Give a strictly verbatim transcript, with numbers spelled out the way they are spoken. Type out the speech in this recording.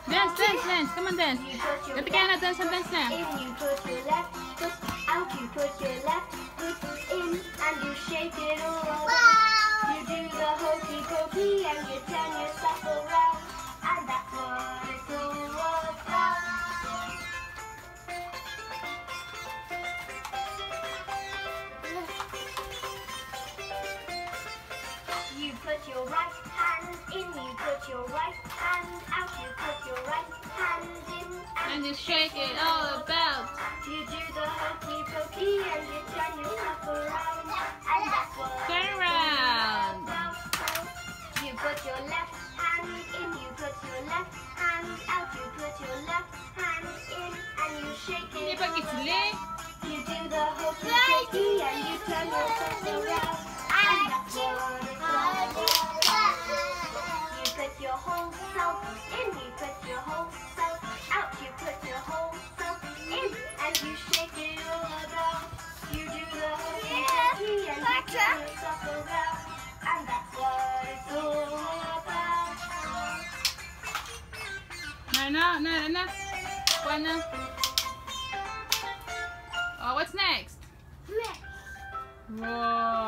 Dance, dance, dance. Come on, dance. Ketika na dance, dance na. In, you put your left foot out, you put your left foot in, and you shake it all around. You do the hokey pokey and you turn yourself around, and that's what it's all about. You put your right hand in, you put your right hand out, you put your right hand in, And you shake it all about. you do the hokey pokey and you turn yourself around, and that's what Turn around. you put your left hand in, you put your left hand out, you put your left hand in, and you shake Hindi it pa all kisli. around. You do the hokey pokey and you turn yourself around, and that's what it's all about. You put your whole self in, you put your whole self out, you put your whole self in, and you shake it all about. You do the hokey pokey and you turn yourself around, and that's what it's all about. No, no, no, no. One, no. Oh, what's next? Next. Whoa.